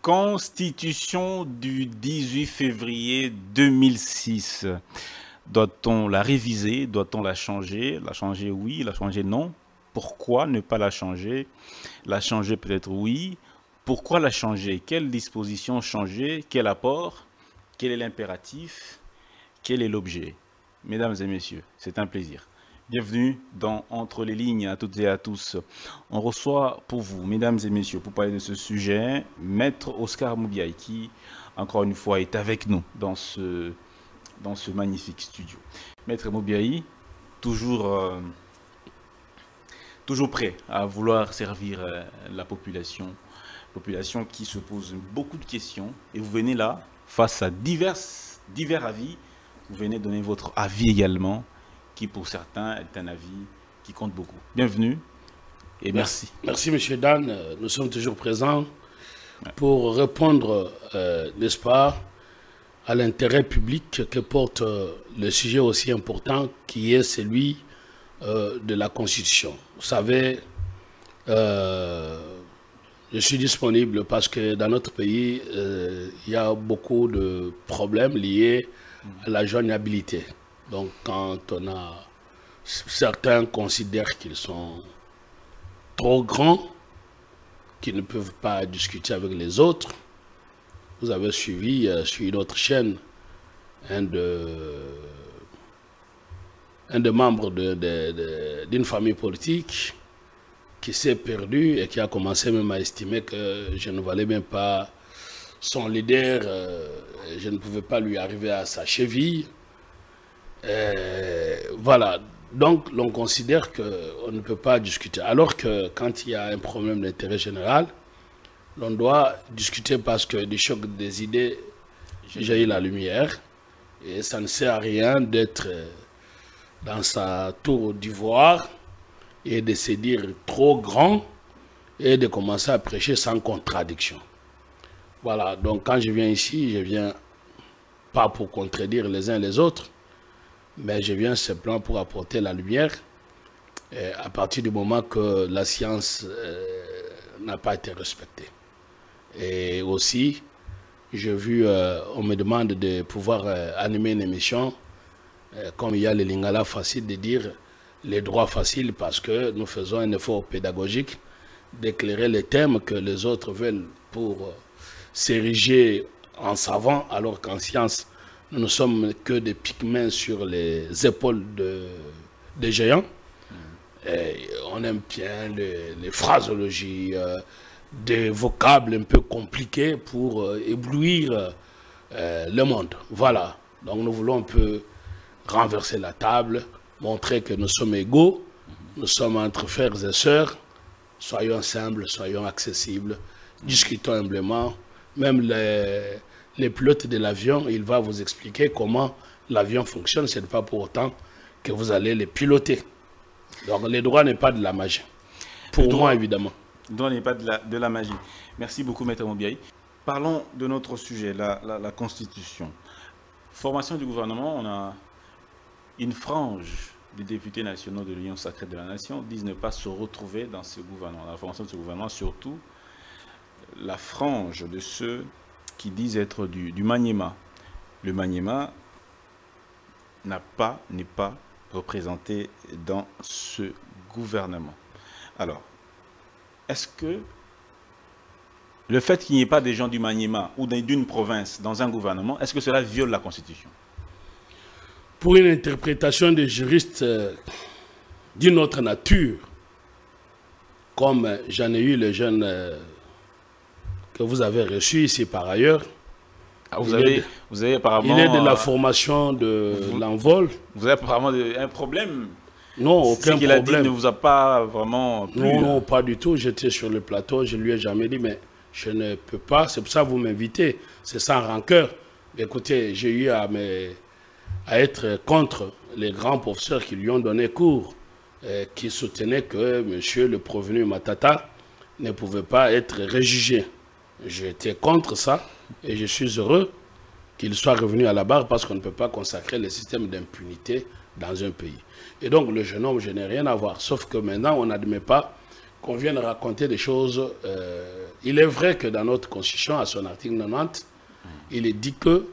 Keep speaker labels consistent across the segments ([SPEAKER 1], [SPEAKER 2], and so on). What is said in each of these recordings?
[SPEAKER 1] Constitution du 18 février 2006. Doit-on la réviser? Doit-on la changer? La changer oui, la changer non. Pourquoi ne pas la changer? La changer peut-être oui. Pourquoi la changer? Quelle disposition changer? Quel apport? Quel est l'impératif? Quel est l'objet? Mesdames et messieurs, c'est un plaisir. Bienvenue dans Entre les lignes à toutes et à tous. On reçoit pour vous, mesdames et messieurs, pour parler de ce sujet, Maître Oscar Moubiaï qui, encore une fois, est avec nous dans ce magnifique studio. Maître Moubiaï, toujours prêt à vouloir servir la population qui se pose beaucoup de questions. Et vous venez là, face à divers avis, vous venez donner votre avis également, qui pour certains est un avis qui compte beaucoup. Bienvenue et merci.
[SPEAKER 2] Merci M. Dan, nous sommes toujours présents pour répondre, n'est-ce pas, à l'intérêt public que porte le sujet aussi important qui est celui de la Constitution. Vous savez, je suis disponible parce que dans notre pays, il y a beaucoup de problèmes liés à la joignabilité. Donc quand certains considèrent qu'ils sont trop grands, qu'ils ne peuvent pas discuter avec les autres, vous avez suivi sur une autre chaîne un des membres d'une famille politique qui s'est perdu et qui a commencé même à estimer que je ne valais même pas son leader, je ne pouvais pas lui arriver à sa cheville. Voilà, donc l'on considère qu'on ne peut pas discuter. Alors que quand il y a un problème d'intérêt général, l'on doit discuter parce que du choc des idées, jaillit la lumière. Et ça ne sert à rien d'être dans sa tour d'ivoire et de se dire trop grand et de commencer à prêcher sans contradiction. Voilà, donc quand je viens ici, je viens pas pour contredire les uns les autres, mais je viens simplement pour apporter la lumière à partir du moment que la science n'a pas été respectée. Et aussi, j'ai vu, on me demande de pouvoir animer une émission, comme il y a le lingala facile de dire les droits faciles, parce que nous faisons un effort pédagogique d'éclairer les thèmes que les autres veulent pour s'ériger en savants, alors qu'en science, nous ne sommes que des pygmées sur les épaules des géants. Et on aime bien les phraseologies, des vocables un peu compliqués pour éblouir le monde. Voilà. Donc nous voulons un peu renverser la table, montrer que nous sommes égaux, nous sommes entre frères et sœurs. Soyons simples, soyons accessibles, discutons humblement. Même les pilotes de l'avion, il va vous expliquer comment l'avion fonctionne. Ce n'est pas pour autant que vous allez les piloter. Donc le droit n'est pas de la magie. Pour moi, évidemment.
[SPEAKER 1] Le droit n'est pas de la magie. Merci beaucoup, Maître Moubiaï. Parlons de notre sujet, la Constitution. Formation du gouvernement, on a une frange des députés nationaux de l'Union sacrée de la nation disent ne pas se retrouver dans ce gouvernement. La formation de ce gouvernement, surtout la frange de ceux qui disent être du Maniema. Le Maniema n'est pas représenté dans ce gouvernement. Alors, est-ce que le fait qu'il n'y ait pas des gens du Maniema ou d'une province dans un gouvernement, est-ce que cela viole la Constitution?
[SPEAKER 2] Pour une interprétation des juristes d'une autre nature, comme j'en ai eu le jeune que vous avez reçu ici par ailleurs,
[SPEAKER 1] vous avez apparemment...
[SPEAKER 2] Il est de la formation de l'envol.
[SPEAKER 1] Vous avez apparemment un problème.
[SPEAKER 2] Non, aucun problème. Ce
[SPEAKER 1] qu'il a dit ne vous a pas vraiment plu.
[SPEAKER 2] Non, non, pas du tout. J'étais sur le plateau, je ne lui ai jamais dit, mais je ne peux pas. C'est pour ça que vous m'invitez. C'est sans rancœur. Écoutez, j'ai eu à être contre les grands professeurs qui lui ont donné cours, qui soutenaient que monsieur le Provenu Matata ne pouvait pas être réjugé. J'étais contre ça et je suis heureux qu'il soit revenu à la barre parce qu'on ne peut pas consacrer le système d'impunité dans un pays. Et donc le jeune homme, je n'ai rien à voir. Sauf que maintenant, on n'admet pas qu'on vienne raconter des choses. Il est vrai que dans notre constitution, à son article 90, il est dit que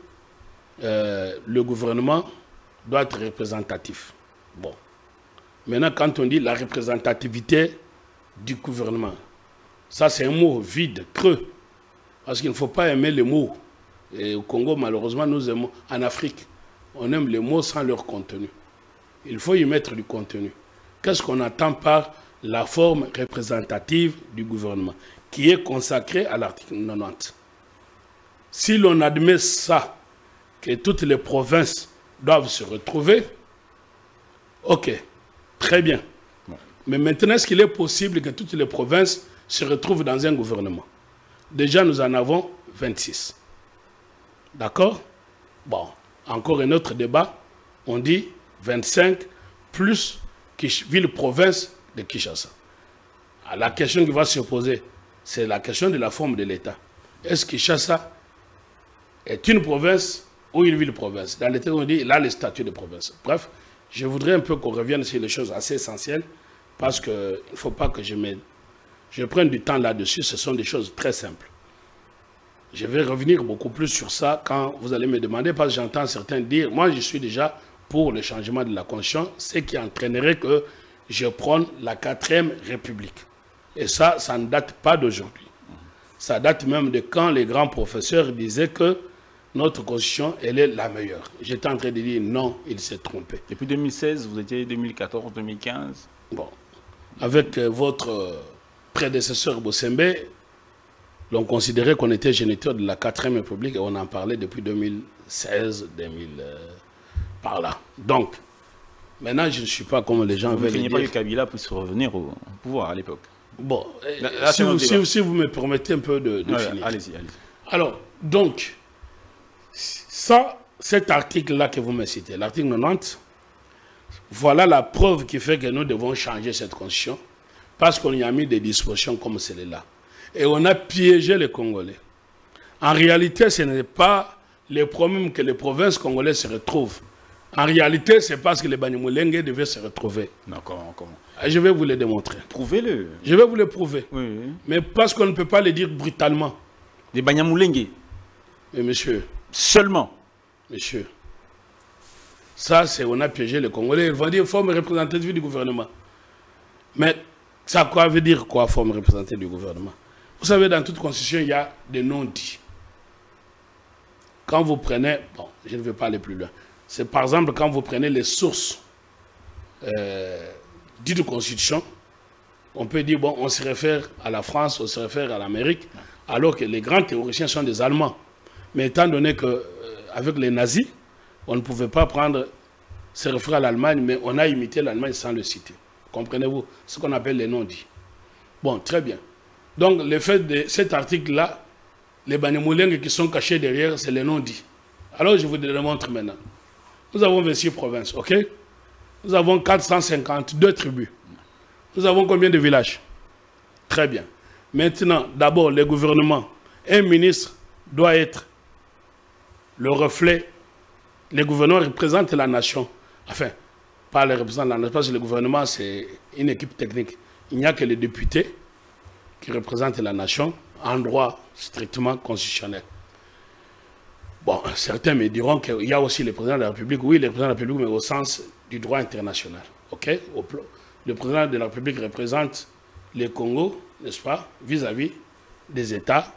[SPEAKER 2] le gouvernement doit être représentatif. Bon. Maintenant, quand on dit la représentativité du gouvernement, ça c'est un mot vide, creux. Parce qu'il ne faut pas aimer les mots. Et au Congo, malheureusement, nous aimons, en Afrique, on aime les mots sans leur contenu. Il faut y mettre du contenu. Qu'est-ce qu'on attend par la forme représentative du gouvernement, qui est consacrée à l'article 90? Si l'on admet ça, que toutes les provinces doivent se retrouver, ok, très bien. Mais maintenant, est-ce qu'il est possible que toutes les provinces se retrouvent dans un gouvernement? Déjà, nous en avons 26. D'accord? Bon, encore un autre débat. On dit 25 plus ville-province de Kinshasa. La question qui va se poser, c'est la question de la forme de l'État. Est-ce que Kinshasa est une province ou une ville-province? Dans l'État, on dit là le statut de province. Bref, je voudrais un peu qu'on revienne sur les choses assez essentielles parce qu'il ne faut pas que je prenne du temps là-dessus. Ce sont des choses très simples. Je vais revenir beaucoup plus sur ça quand vous allez me demander, parce que j'entends certains dire, moi je suis déjà pour le changement de la Constitution, ce qui entraînerait que je prône la 4e République. Et ça ne date pas d'aujourd'hui. Ça date même de quand les grands professeurs disaient que notre Constitution, elle est la meilleure. J'étais en train de dire non, il s'est trompé.
[SPEAKER 1] Depuis 2016, vous étiez 2014, 2015.
[SPEAKER 2] Bon, avec votre prédécesseur Bossembe, l'on considérait qu'on était géniteur de la 4e République et on en parlait depuis 2016, 2000, par là. Donc, maintenant, je ne suis pas comme les gens veulent dire. Vous ne
[SPEAKER 1] pas que Kabila puisse revenir au pouvoir à l'époque.
[SPEAKER 2] Bon, si vous me permettez un peu de finir.
[SPEAKER 1] Allez-y, allez-y.
[SPEAKER 2] Alors, donc, cet article-là que vous me citez, l'article 90, voilà la preuve qui fait que nous devons changer cette constitution parce qu'on y a mis des dispositions comme celle-là. Et on a piégé les Congolais. En réalité, ce n'est pas les problèmes que les provinces congolaises se retrouvent. En réalité, c'est parce que les Banyamulenge devaient se retrouver.
[SPEAKER 1] Non, comment?
[SPEAKER 2] Je vais vous le démontrer.
[SPEAKER 1] Prouvez-le.
[SPEAKER 2] Je vais vous le prouver.
[SPEAKER 1] Oui, oui.
[SPEAKER 2] Mais parce qu'on ne peut pas le dire brutalement.
[SPEAKER 1] Les Banyamulenge.
[SPEAKER 2] Mais monsieur.
[SPEAKER 1] Seulement.
[SPEAKER 2] Monsieur. Ça, c'est on a piégé les Congolais. Ils vont dire forme représentative du gouvernement. Mais ça veut dire quoi, forme représentative du gouvernement? Vous savez, dans toute constitution, il y a des non-dits. Quand vous prenez, bon, je ne vais pas aller plus loin. C'est par exemple quand vous prenez les sources dites de constitution, on peut dire, bon, on se réfère à la France, on se réfère à l'Amérique, alors que les grands théoriciens sont des Allemands. Mais étant donné qu'avec les nazis, on ne pouvait pas se référer à l'Allemagne, mais on a imité l'Allemagne sans le citer. Comprenez-vous? Ce qu'on appelle les non-dits. Bon, très bien. Donc, le fait de cet article-là, les Banyamulenge qui sont cachés derrière, c'est les non-dits. Alors, je vous le démontre maintenant. Nous avons 26 provinces, ok? Nous avons 452 tribus. Nous avons combien de villages? Très bien. Maintenant, d'abord, le gouvernement. Un ministre doit être le reflet. Le gouvernement représente la nation. Enfin, pas le représentant de la nation, parce que le gouvernement, c'est une équipe technique. Il n'y a que les députés qui représentent la nation en droit strictement constitutionnel. Bon, certains me diront qu'il y a aussi le président de la République. Oui, le président de la République, mais au sens du droit international. Ok? Le président de la République représente le Congo, n'est-ce pas, vis-à-vis des États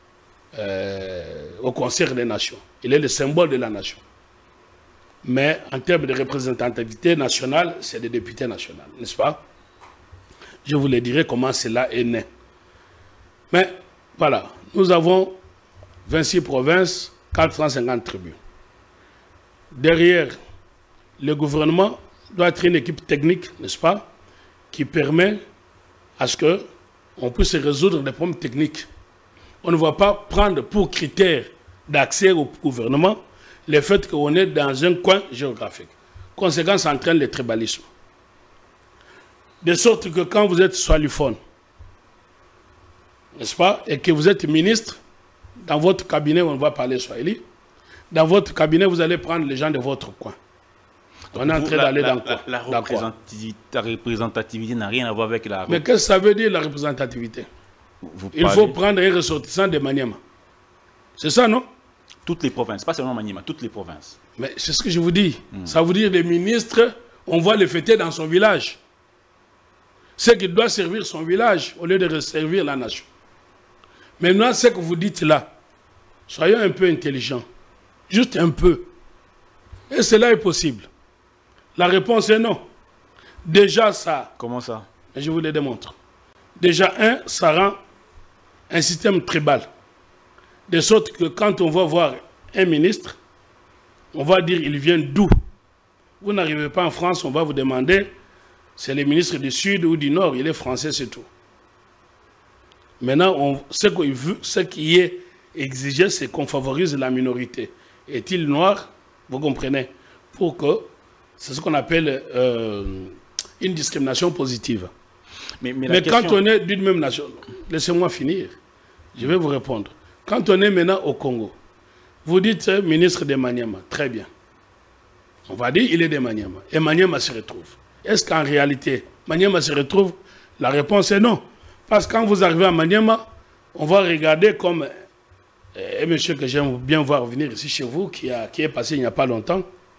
[SPEAKER 2] au concert des nations. Il est le symbole de la nation. Mais en termes de représentativité nationale, c'est des députés nationaux, n'est-ce pas? Je vous le dirai comment cela est né. Mais voilà, nous avons 26 provinces, 450 tribus. Derrière, le gouvernement doit être une équipe technique, n'est-ce pas, qui permet à ce qu'on puisse résoudre des problèmes techniques. On ne va pas prendre pour critère d'accès au gouvernement le fait qu'on est dans un coin géographique. Conséquence entraîne le tribalisme. De sorte que quand vous êtes swahiliphone, n'est-ce pas, et que vous êtes ministre, dans votre cabinet, on va parler swahili, dans votre cabinet, vous allez prendre les gens de votre coin. On est en train d'aller dans quoi?
[SPEAKER 1] La représentativité n'a rien à voir avec la...
[SPEAKER 2] Mais qu'est-ce que ça veut dire la représentativité? Il faut prendre un ressortissant de Maniema. C'est ça, non?
[SPEAKER 1] Toutes les provinces, pas seulement Maniema, toutes les provinces.
[SPEAKER 2] Mais c'est ce que je vous dis. Ça veut dire les ministres, on va les fêter dans son village. C'est qu'il doit servir son village au lieu de servir la nation. Maintenant, ce que vous dites là, soyons un peu intelligents. Juste un peu. Et cela est possible. La réponse est non. Déjà ça...
[SPEAKER 1] Comment ça?
[SPEAKER 2] Je vous le démontre. Déjà, ça rend un système tribal. De sorte que quand on va voir un ministre, on va dire il vient d'où? Vous n'arrivez pas en France, on va vous demander, c'est le ministre du Sud ou du Nord, il est français, c'est tout. Maintenant, ce qui est exigé, c'est qu'on favorise la minorité. Est-il noir? Vous comprenez? Pour que, c'est ce qu'on appelle une discrimination positive. Mais question... quand on est d'une même nation, laissez-moi finir, je vais vous répondre. Quand on est maintenant au Congo, vous dites ministre de Maniema, très bien. On va dire il est de Maniema, et Maniema se retrouve. Est-ce qu'en réalité, Maniema se retrouve? La réponse est non. Parce que quand vous arrivez à Maniema, on va regarder comme un monsieur que j'aime bien voir venir ici chez vous, qui est passé il n'y a pas longtemps,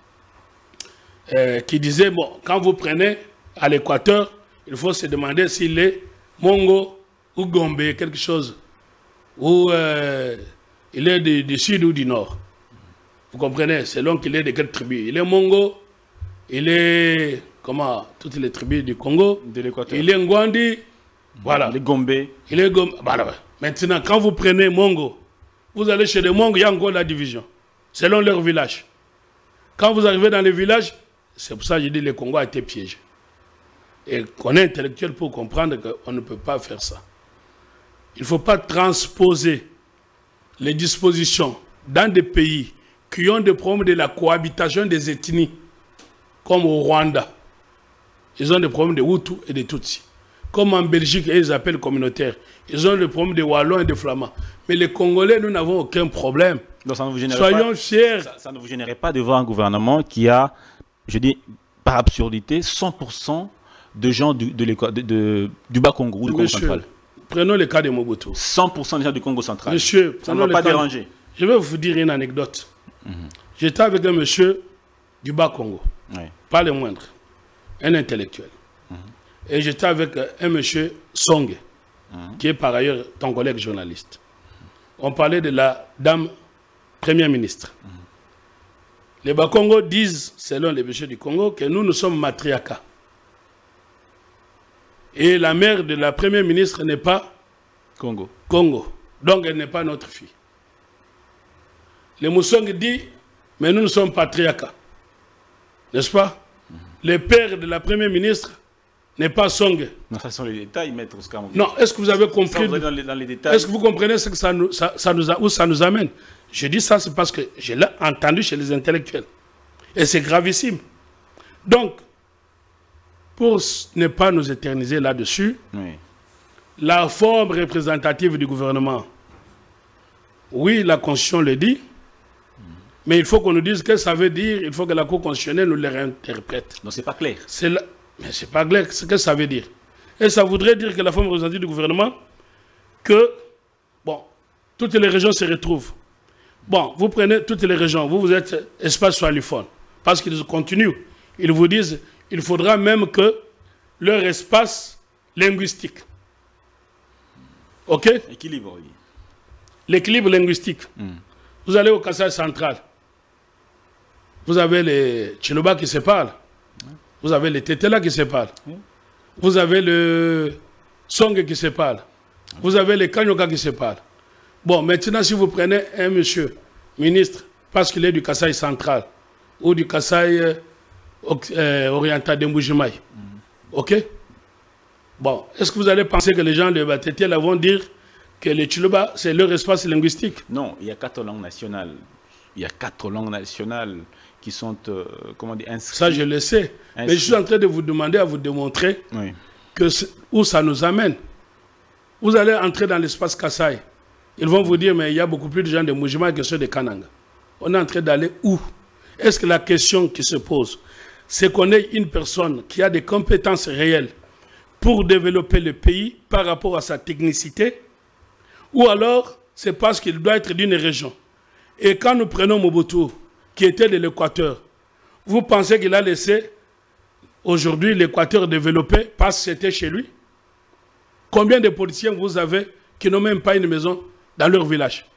[SPEAKER 2] qui disait, bon, quand vous prenez à l'équateur, il faut se demander s'il est Mongo ou Gombe, quelque chose, ou il est du sud ou du nord. Vous comprenez? Selon qu'il est de quelle tribu. Il est Mongo, il est, comment, toutes les tribus du Congo,
[SPEAKER 1] de l'équateur.
[SPEAKER 2] Il est Ngwandi, voilà.
[SPEAKER 1] Il est Gombe.
[SPEAKER 2] Il est Gombe. Voilà. Maintenant, quand vous prenez Mongo, vous allez chez les Mongo, il y a encore la division, selon leur village. Quand vous arrivez dans les villages, c'est pour ça que je dis que le Congo a été piégé. Et qu'on est intellectuel pour comprendre qu'on ne peut pas faire ça. Il ne faut pas transposer les dispositions dans des pays qui ont des problèmes de la cohabitation des ethnies, comme au Rwanda. Ils ont des problèmes de Hutu et de Tutsi. Comme en Belgique, ils appellent communautaires. Ils ont des problèmes de Wallons et de Flamands. Mais les Congolais, nous n'avons aucun problème.
[SPEAKER 1] Donc ça ne vous
[SPEAKER 2] Soyons fiers.
[SPEAKER 1] Ça ne vous générait pas de voir un gouvernement qui a, je dis, par absurdité, 100% de gens du Bas-Congo ou du Congo central.
[SPEAKER 2] Prenons le cas de Mobutu.
[SPEAKER 1] 100% des gens du Congo central.
[SPEAKER 2] Monsieur,
[SPEAKER 1] ça ne va pas déranger.
[SPEAKER 2] Je vais vous dire une anecdote. J'étais avec un monsieur du Bas-Congo, pas le moindre, un intellectuel. Et j'étais avec un monsieur Songe, qui est par ailleurs ton collègue journaliste. On parlait de la dame première ministre. Les Bas-Congo disent, selon les messieurs du Congo, que nous sommes matriarcat. Et la mère de la première ministre n'est pas
[SPEAKER 1] Congo.
[SPEAKER 2] Donc elle n'est pas notre fille. Le Moussong dit, mais nous sommes patriarcat. N'est-ce pas? Le père de la première ministre n'est pas Song.
[SPEAKER 1] Non, ça sont les détails, maître Oscar.
[SPEAKER 2] Non, est-ce que vous avez compris?
[SPEAKER 1] Dans les détails.
[SPEAKER 2] Est-ce que vous comprenez ce que où ça nous amène? Je dis ça, c'est parce que je l'ai entendu chez les intellectuels. Et c'est gravissime. Donc, pour ne pas nous éterniser là-dessus, la forme représentative du gouvernement, oui, la Constitution le dit, mais il faut qu'on nous dise ce que ça veut dire, il faut que la Cour constitutionnelle nous le réinterprète.
[SPEAKER 1] Non, c'est pas clair.
[SPEAKER 2] Mais c'est pas clair ce que ça veut dire. Et ça voudrait dire que la forme représentative du gouvernement, que, bon, toutes les régions se retrouvent. Bon, vous prenez toutes les régions, vous êtes espace soiliphone, parce qu'ils continuent. Ils vous disent, il faudra même que leur espace linguistique. OK?
[SPEAKER 1] Équilibre, oui.
[SPEAKER 2] L'équilibre linguistique. Vous allez au Kasaï central. Vous avez les Chiluba qui se parlent. Vous avez les Tetela qui se parlent. Vous avez le Song qui se parle. Vous avez les Kanyoka qui se parlent. Bon, maintenant, si vous prenez un monsieur, ministre, parce qu'il est du Kasaï central, ou du Kasaï oriental de Mbujimaï, OK? Bon, est-ce que vous allez penser que les gens de Batetela vont dire que les Chiluba, c'est leur espace linguistique?
[SPEAKER 1] Non, il y a 4 langues nationales. Il y a 4 langues nationales qui sont, comment dire, inscrites. Ça,
[SPEAKER 2] je le sais. Mais je suis en train de vous demander, à vous démontrer où ça nous amène. Vous allez entrer dans l'espace Kasaï. Ils vont vous dire, mais il y a beaucoup plus de gens de Mujima que ceux de Kananga. On est en train d'aller où? Est-ce que la question qui se pose, c'est qu'on ait une personne qui a des compétences réelles pour développer le pays par rapport à sa technicité, ou alors c'est parce qu'il doit être d'une région. Et quand nous prenons Mobutu, qui était de l'Équateur, vous pensez qu'il a laissé aujourd'hui l'Équateur développé parce que c'était chez lui? Combien de politiciens vous avez qui n'ont même pas une maison dans leur village?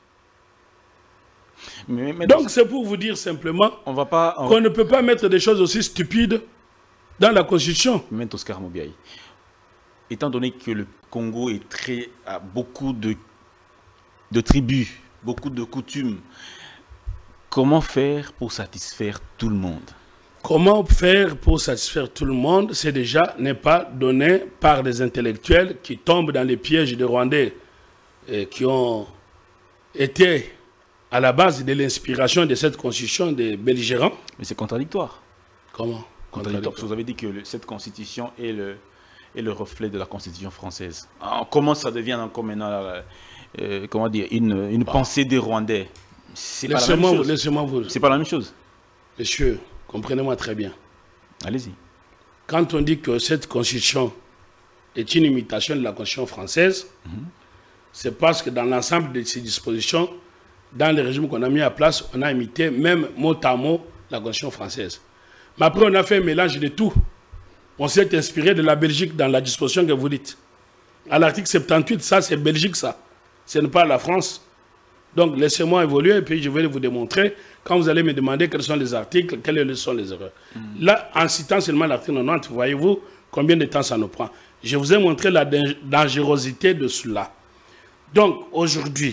[SPEAKER 2] Donc c'est pour vous dire simplement qu'on ne peut pas mettre des choses aussi stupides dans la Constitution.
[SPEAKER 1] Maître Oscar Mobiaï, étant donné que le Congo a beaucoup de tribus, beaucoup de coutumes, comment faire pour satisfaire tout le monde?
[SPEAKER 2] Comment faire pour satisfaire tout le monde? C'est déjà n'est pas donné par des intellectuels qui tombent dans les pièges des Rwandais et qui ont été à la base de l'inspiration de cette constitution des belligérants.
[SPEAKER 1] Mais c'est contradictoire.
[SPEAKER 2] Comment?
[SPEAKER 1] Contradictoire, parce que vous avez dit que cette constitution est le reflet de la constitution française. Alors, comment ça devient encore maintenant comment dire, une pensée des Rwandais? C'est pas la même chose.
[SPEAKER 2] Laissez-moi vous.
[SPEAKER 1] C'est pas la même chose.
[SPEAKER 2] Monsieur, comprenez-moi très bien.
[SPEAKER 1] Allez-y.
[SPEAKER 2] Quand on dit que cette constitution est une imitation de la constitution française, c'est parce que dans l'ensemble de ces dispositions, dans le régime qu'on a mis à place, on a imité même mot à mot la constitution française. Mais après, on a fait un mélange de tout. On s'est inspiré de la Belgique dans la disposition que vous dites. À l'article 78, ça, c'est Belgique, ça. Ce n'est pas la France. Donc, laissez-moi évoluer et puis je vais vous démontrer, quand vous allez me demander quels sont les articles, quelles sont les erreurs. Là, en citant seulement l'article 90, voyez-vous combien de temps ça nous prend. Je vous ai montré la dangerosité de cela. Donc, aujourd'hui,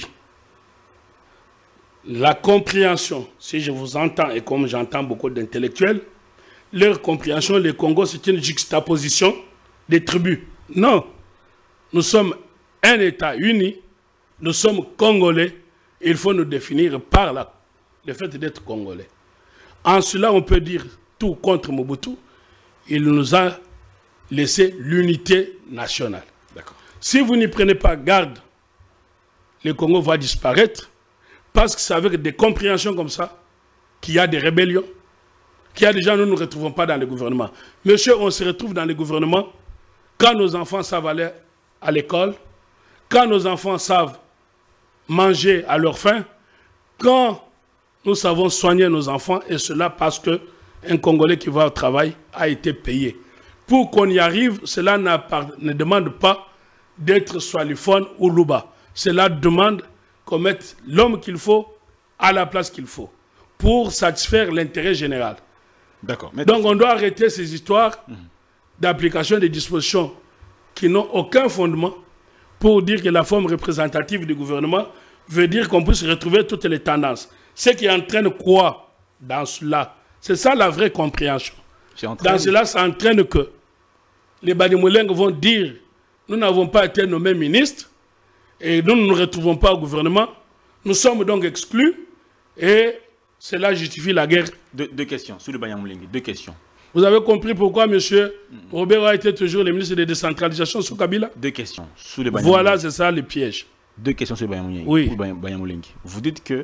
[SPEAKER 2] la compréhension, si je vous entends et comme j'entends beaucoup d'intellectuels, leur compréhension, le Congo, c'est une juxtaposition des tribus. Non, nous sommes un État uni, nous sommes Congolais, et il faut nous définir par le fait d'être Congolais. En cela, on peut dire tout contre Mobutu, il nous a laissé l'unité nationale. Si vous n'y prenez pas garde, le Congo va disparaître, parce que c'est avec des compréhensions comme ça qu'il y a des rébellions, qu'il y a des gens, nous ne nous retrouvons pas dans le gouvernement. Monsieur, on se retrouve dans le gouvernement quand nos enfants savent aller à l'école, quand nos enfants savent manger à leur faim, quand nous savons soigner nos enfants, et cela parce qu'un Congolais qui va au travail a été payé. Pour qu'on y arrive, cela ne demande pas d'être Swalifone ou Luba. Cela demande qu'on mette l'homme qu'il faut à la place qu'il faut pour satisfaire l'intérêt général.
[SPEAKER 1] D'accord.
[SPEAKER 2] Donc on doit arrêter ces histoires d'application des dispositions qui n'ont aucun fondement pour dire que la forme représentative du gouvernement veut dire qu'on puisse retrouver toutes les tendances. Ce qui entraîne quoi dans cela? C'est ça la vraie compréhension. Dans cela, ça entraîne que les Banyamulenge vont dire nous n'avons pas été nommés ministres et nous ne nous retrouvons pas au gouvernement. Nous sommes donc exclus et cela justifie la guerre.
[SPEAKER 1] Deux questions sur le Banyamulenge. Deux questions.
[SPEAKER 2] Vous avez compris pourquoi M. Robert a été toujours le ministre de la décentralisation sous Kabila?
[SPEAKER 1] Deux questions sur le Banyamulenge.
[SPEAKER 2] Voilà, c'est ça le piège.
[SPEAKER 1] Deux questions sur le Banyamulenge.
[SPEAKER 2] Oui.
[SPEAKER 1] Banyamulenge. Vous dites que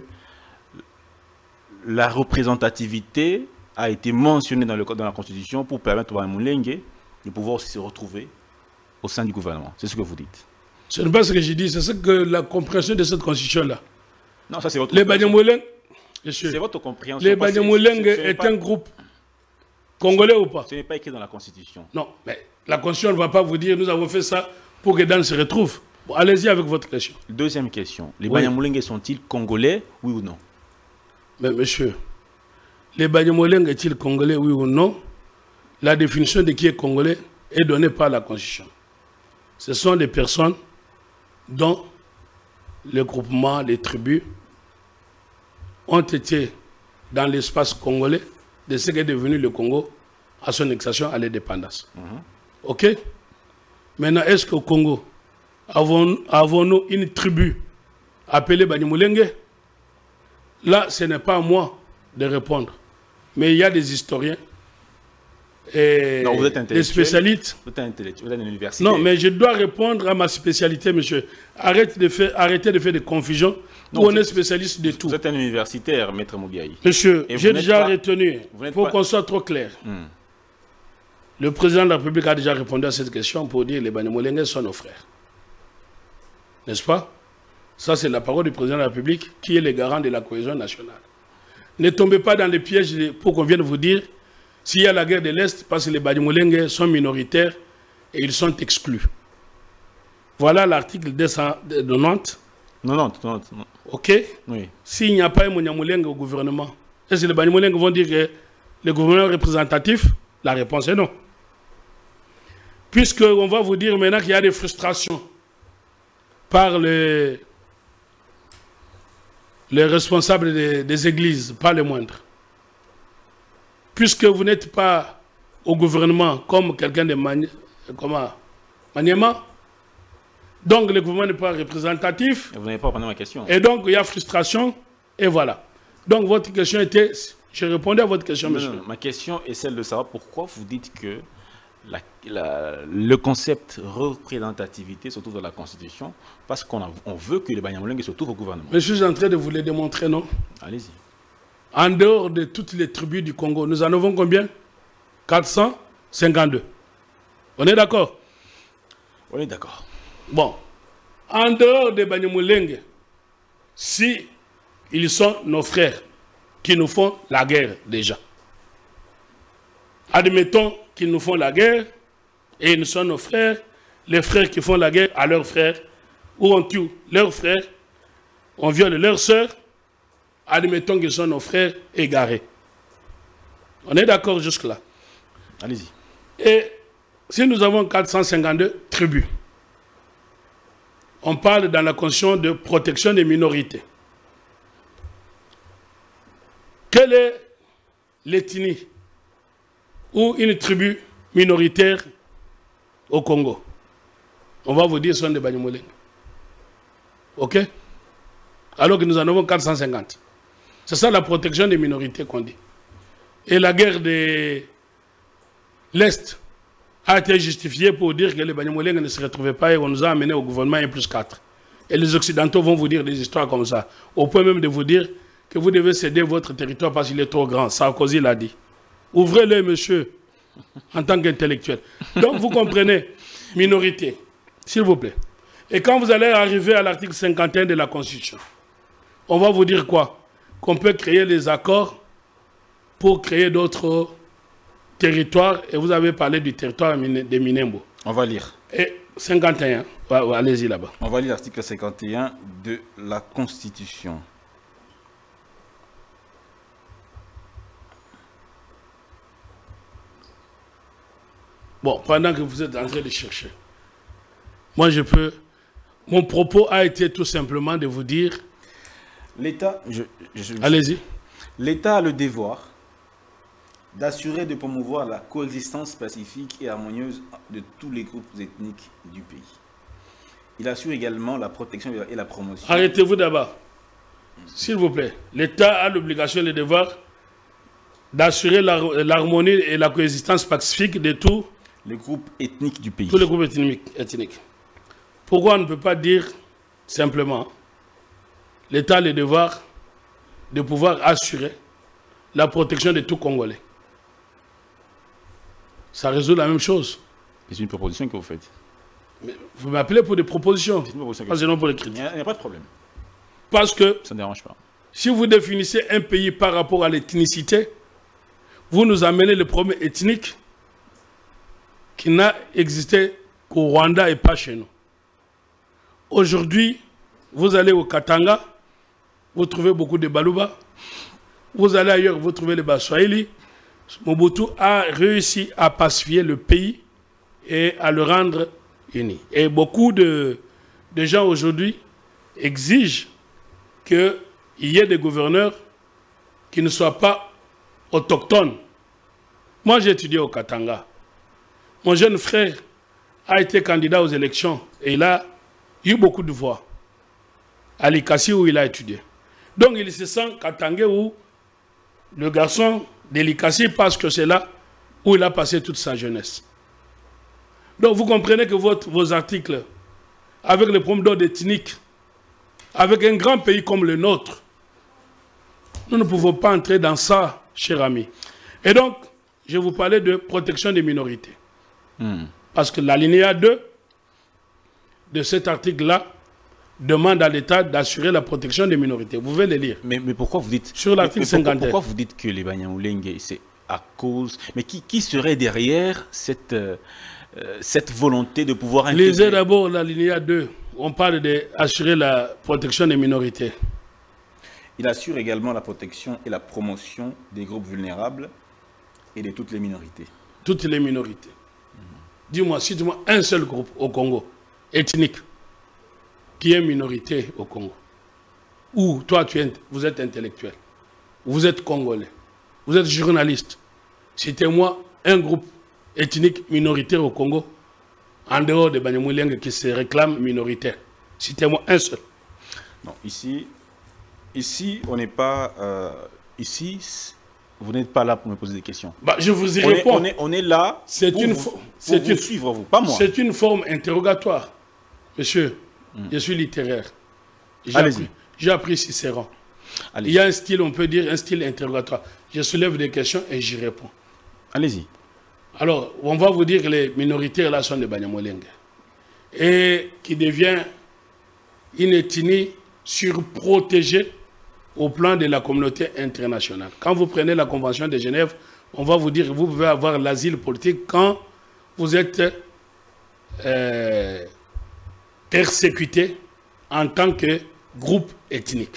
[SPEAKER 1] la représentativité a été mentionnée dans la Constitution pour permettre au Banyamulenge de pouvoir aussi se retrouver au sein du gouvernement. C'est ce que vous dites.
[SPEAKER 2] Ce n'est pas ce que j'ai dit, c'est ce que la compréhension de cette Constitution-là.
[SPEAKER 1] Non, ça c'est votre
[SPEAKER 2] les Banyamulenge,
[SPEAKER 1] c'est votre compréhension.
[SPEAKER 2] Les Banyamulenge est un groupe congolais ou pas?
[SPEAKER 1] Ce n'est pas écrit dans la Constitution.
[SPEAKER 2] Non, mais la Constitution ne va pas vous dire nous avons fait ça pour que Dan se retrouve. Bon, allez-y avec votre question.
[SPEAKER 1] Deuxième question. Les Banyamulenge sont-ils congolais, oui ou non?
[SPEAKER 2] Mais monsieur, les Banyamulenge est-il congolais, oui ou non? La définition de qui est congolais est donnée par la Constitution. Ce sont des personnes dont les groupements, les tribus ont été dans l'espace congolais de ce qu'est devenu le Congo à son extension à l'indépendance. Ok? Maintenant, est-ce qu'au Congo, avons-nous une tribu appelée Banyamulenge? Là, ce n'est pas à moi de répondre. Mais il y a des historiens et
[SPEAKER 1] non, vous êtes
[SPEAKER 2] des spécialistes.
[SPEAKER 1] Vous êtes intellectuel, vous êtes à l'université.
[SPEAKER 2] Non, mais je dois répondre à ma spécialité, monsieur. Arrêtez de faire des confusions. Nous, on est spécialiste de tout.
[SPEAKER 1] Vous êtes un universitaire, maître Mobiaï.
[SPEAKER 2] Monsieur, j'ai déjà retenu, pour qu'on soit trop clair. Le président de la République a déjà répondu à cette question pour dire que les Banyamulenge sont nos frères. N'est-ce pas? Ça, c'est la parole du président de la République qui est le garant de la cohésion nationale. Ne tombez pas dans les pièges pour qu'on vienne vous dire s'il y a la guerre de l'Est, parce que les Banyamulenge sont minoritaires et ils sont exclus. Voilà l'article 290.
[SPEAKER 1] 90.
[SPEAKER 2] OK?
[SPEAKER 1] Oui.
[SPEAKER 2] S'il n'y a pas un Banyamulenge au gouvernement, est-ce que les Banyamulenge vont dire que le gouvernement est représentatif? La réponse est non. Puisqu'on va vous dire maintenant qu'il y a des frustrations par les responsables des églises, pas les moindres. Puisque vous n'êtes pas au gouvernement comme quelqu'un de Maniema, donc le gouvernement n'est pas représentatif.
[SPEAKER 1] Vous n'avez pas répondu à ma question.
[SPEAKER 2] Et donc il y a frustration, et voilà. Donc votre question était, je répondais à votre question, monsieur.
[SPEAKER 1] Non, ma question est celle de savoir pourquoi vous dites que le concept représentativité se trouve dans la Constitution, parce qu'on veut que les Banyamulenge se trouvent au gouvernement.
[SPEAKER 2] Mais je suis en train de vous le démontrer, non?
[SPEAKER 1] Allez-y.
[SPEAKER 2] En dehors de toutes les tribus du Congo, nous en avons combien? 452. On est d'accord?
[SPEAKER 1] On est d'accord.
[SPEAKER 2] Bon. En dehors des Banyamulenge, si ils sont nos frères qui nous font la guerre déjà. Admettons qu'ils nous font la guerre et ils sont nos frères, les frères qui font la guerre à leurs frères, ou on tue leurs frères, on viole leurs sœurs, admettons qu'ils sont nos frères égarés. On est d'accord jusque-là?
[SPEAKER 1] Allez-y.
[SPEAKER 2] Et si nous avons 452 tribus, on parle dans la Constitution de protection des minorités. Quelle est l'ethnie ou une tribu minoritaire au Congo? On va vous dire ce sont des Banyamulenge. OK? Alors que nous en avons 450. C'est ça la protection des minorités qu'on dit. Et la guerre de l'Est a été justifiée pour dire que les Banyamulenge ne se retrouvaient pas et on nous a amenés au gouvernement 1+4. Et les Occidentaux vont vous dire des histoires comme ça. Au point même de vous dire que vous devez céder votre territoire parce qu'il est trop grand. Sarkozy l'a dit. Ouvrez-le, monsieur, en tant qu'intellectuel. Donc, vous comprenez, minorité, s'il vous plaît. Et quand vous allez arriver à l'article 51 de la Constitution, on va vous dire quoi? Qu'on peut créer des accords pour créer d'autres territoires. Et vous avez parlé du territoire de Minembo.
[SPEAKER 1] On va lire.
[SPEAKER 2] Et 51, allez-y là-bas.
[SPEAKER 1] On va lire l'article 51 de la Constitution.
[SPEAKER 2] Bon, pendant que vous êtes en train de chercher, moi je peux... Mon propos a été tout simplement de vous dire...
[SPEAKER 1] L'État...
[SPEAKER 2] Allez-y.
[SPEAKER 1] L'État a le devoir d'assurer et de promouvoir la coexistence pacifique et harmonieuse de tous les groupes ethniques du pays. Il assure également la protection et la promotion...
[SPEAKER 2] Arrêtez-vous d'abord. S'il vous plaît. L'État a l'obligation et le devoir d'assurer l'harmonie et la coexistence pacifique de tous
[SPEAKER 1] les groupes ethniques du pays.
[SPEAKER 2] Tous les groupes ethniques. Pourquoi on ne peut pas dire simplement l'État a le devoir de pouvoir assurer la protection de tout Congolais? Ça résout la même chose.
[SPEAKER 1] C'est une proposition que vous faites.
[SPEAKER 2] Mais vous m'appelez pour des propositions, pas seulement pour les critiques.
[SPEAKER 1] Il n'y a pas de problème.
[SPEAKER 2] Parce que
[SPEAKER 1] ça ne dérange pas.
[SPEAKER 2] Si vous définissez un pays par rapport à l'ethnicité, vous nous amenez le problème ethnique qui n'a existé qu'au Rwanda et pas chez nous. Aujourd'hui, vous allez au Katanga, vous trouvez beaucoup de Baluba. Vous allez ailleurs, vous trouvez les Baswahili. Mobutu a réussi à pacifier le pays et à le rendre uni. Et beaucoup de gens aujourd'hui exigent qu'il y ait des gouverneurs qui ne soient pas autochtones. Moi, j'ai étudié au Katanga. Mon jeune frère a été candidat aux élections et il a eu beaucoup de voix. À l'Ikassi où il a étudié. Donc il se sent katangais où le garçon de l'Ikassi parce que c'est là où il a passé toute sa jeunesse. Donc vous comprenez que vos articles, avec les problèmes d'ordre ethnique, avec un grand pays comme le nôtre, nous ne pouvons pas entrer dans ça, cher ami. Et donc, je vous parlais de protection des minorités. Parce que l'alinéa 2 de cet article-là demande à l'État d'assurer la protection des minorités. Vous pouvez le lire.
[SPEAKER 1] Mais pourquoi vous dites...
[SPEAKER 2] Sur l'article 51.
[SPEAKER 1] Pourquoi vous dites que les Banyamulenge, c'est à cause... Mais qui serait derrière cette volonté de pouvoir...
[SPEAKER 2] Lisez d'abord l'alinéa 2. On parle d'assurer la protection des minorités.
[SPEAKER 1] Il assure également la protection et la promotion des groupes vulnérables et de toutes les minorités.
[SPEAKER 2] Toutes les minorités. Dis-moi, cite-moi un seul groupe au Congo, ethnique, qui est minorité au Congo. Ou toi, vous êtes intellectuel, vous êtes congolais, vous êtes journaliste. Citez-moi un groupe ethnique minoritaire au Congo, en dehors des Banyamulenge qui se réclament minoritaires. Citez-moi un seul.
[SPEAKER 1] Non, ici on n'est pas... ici, vous n'êtes pas là pour me poser des questions.
[SPEAKER 2] Bah, je vous y réponds.
[SPEAKER 1] On est là pour vous suivre, vous, pas moi.
[SPEAKER 2] C'est une forme interrogatoire. Monsieur, je suis littéraire. J'ai appris Cicéron. Il y a un style, on peut dire, un style interrogatoire. Je soulève des questions et j'y réponds.
[SPEAKER 1] Allez-y.
[SPEAKER 2] Alors, on va vous dire que les minorités là sont des Banyamulenge. Et qui devient une ethnie surprotégée au plan de la communauté internationale. Quand vous prenez la Convention de Genève, on va vous dire que vous pouvez avoir l'asile politique quand vous êtes persécuté en tant que groupe ethnique.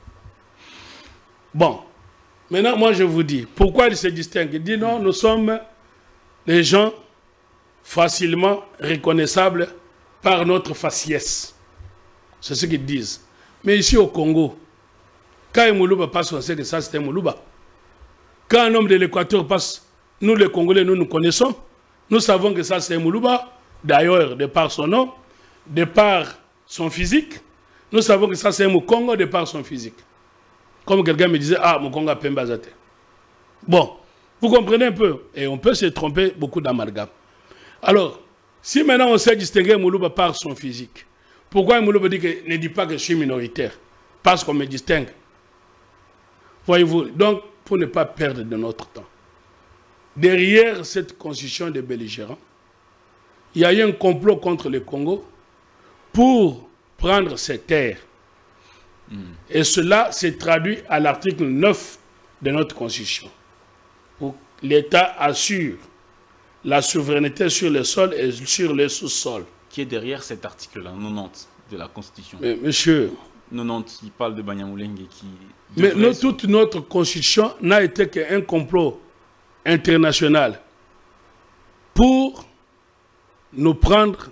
[SPEAKER 2] Bon, maintenant moi je vous dis, pourquoi ils se distinguent? Ils disent non, nous sommes des gens facilement reconnaissables par notre faciès. C'est ce qu'ils disent. Mais ici au Congo, quand un Moulouba passe, on sait que ça c'est un Moulouba. Quand un homme de l'Équateur passe, nous les Congolais, nous connaissons. Nous savons que ça c'est un Moulouba. D'ailleurs, de par son nom, de par son physique, nous savons que ça c'est un Moukongo de par son physique. Comme quelqu'un me disait, ah, Moukongo Pembazate. Bon, vous comprenez un peu. Et on peut se tromper beaucoup d'amalgame. Alors, si maintenant on sait distinguer Moulouba par son physique, pourquoi Moulouba ne dit pas que je suis minoritaire? Parce qu'on me distingue. Voyez-vous, donc, pour ne pas perdre de notre temps, derrière cette constitution des belligérants, il y a eu un complot contre le Congo pour prendre ces terres. Et cela s'est traduit à l'article 9 de notre constitution, où l'État assure la souveraineté sur le sol et sur le sous-sol.
[SPEAKER 1] Qui est derrière cet article-là, 90 de la Constitution?
[SPEAKER 2] Mais monsieur...
[SPEAKER 1] 90, il parle de Banyamulenge qui...
[SPEAKER 2] Mais toute notre constitution n'a été qu'un complot international pour nous prendre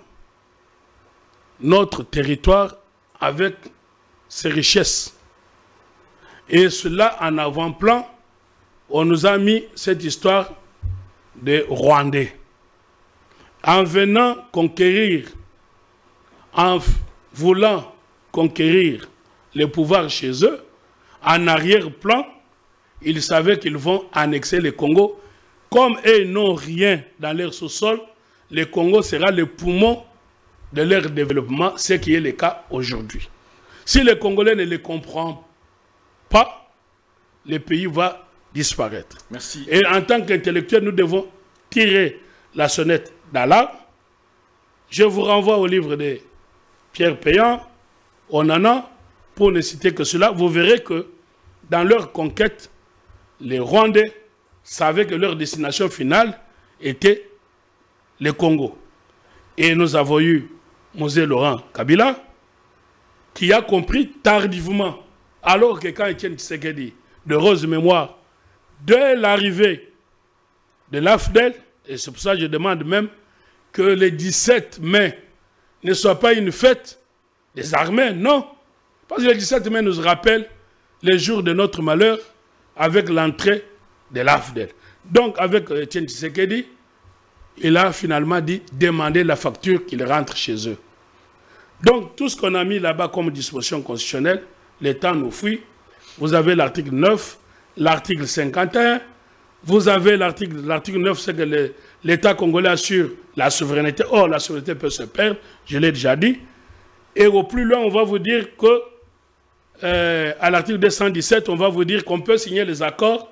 [SPEAKER 2] notre territoire avec ses richesses. Et cela, en avant-plan, on nous a mis cette histoire de Rwandais. En venant conquérir, en voulant conquérir le pouvoir chez eux, en arrière-plan, ils savaient qu'ils vont annexer le Congo. Comme eux n'ont rien dans leur sous-sol, le Congo sera le poumon de leur développement, ce qui est le cas aujourd'hui. Si les Congolais ne le comprennent pas, le pays va disparaître.
[SPEAKER 1] Merci.
[SPEAKER 2] Et en tant qu'intellectuels, nous devons tirer la sonnette d'alarme. Je vous renvoie au livre de Pierre Péan, Onana, pour ne citer que cela. Vous verrez que dans leur conquête, les Rwandais savaient que leur destination finale était le Congo. Et nous avons eu Mosé Laurent Kabila, qui a compris tardivement, alors que quand Étienne Tshisekedi, de rose mémoire, dès l'arrivée de l'AFDEL, et c'est pour ça que je demande même que le 17 mai ne soit pas une fête des armées, non. Parce que le 17 mai nous rappelle les jours de notre malheur avec l'entrée de l'AFDEL. Donc avec Étienne Tshisekedi, il a finalement dit demander la facture qu'il rentre chez eux. Donc tout ce qu'on a mis là-bas comme disposition constitutionnelle, l'État nous fuit. Vous avez l'article 9, l'article 51, vous avez l'article 9, c'est que l'État congolais assure la souveraineté. Or, la souveraineté peut se perdre, je l'ai déjà dit. Et au plus loin, on va vous dire que, à l'article 217, on va vous dire qu'on peut signer les accords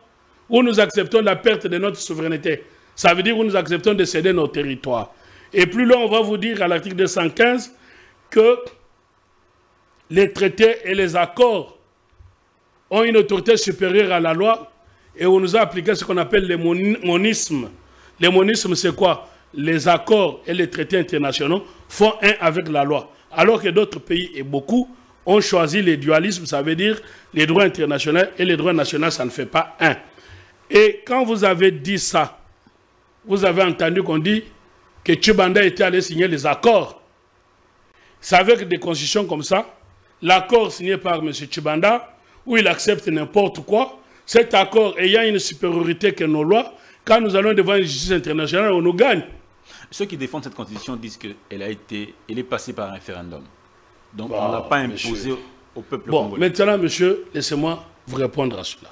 [SPEAKER 2] où nous acceptons la perte de notre souveraineté. Ça veut dire où nous acceptons de céder nos territoires. Et plus loin, on va vous dire à l'article 215 que les traités et les accords ont une autorité supérieure à la loi et on nous a appliqué ce qu'on appelle les monismes. Les monismes, c'est quoi? Les accords et les traités internationaux font un avec la loi. Alors que d'autres pays, et beaucoup, ont choisi les dualismes, ça veut dire les droits internationaux et les droits nationaux, ça ne fait pas un. Et quand vous avez dit ça, vous avez entendu qu'on dit que Tchibanda était allé signer les accords. C'est avec des constitutions comme ça, l'accord signé par M. Tchibanda, où il accepte n'importe quoi, cet accord ayant une supériorité que nos lois, quand nous allons devant une justice internationale, on nous gagne.
[SPEAKER 1] Ceux qui défendent cette constitution disent qu'elle est passée par un référendum. Donc on ne l'a pas imposée au peuple congolais.
[SPEAKER 2] Maintenant, monsieur, laissez-moi vous répondre à cela.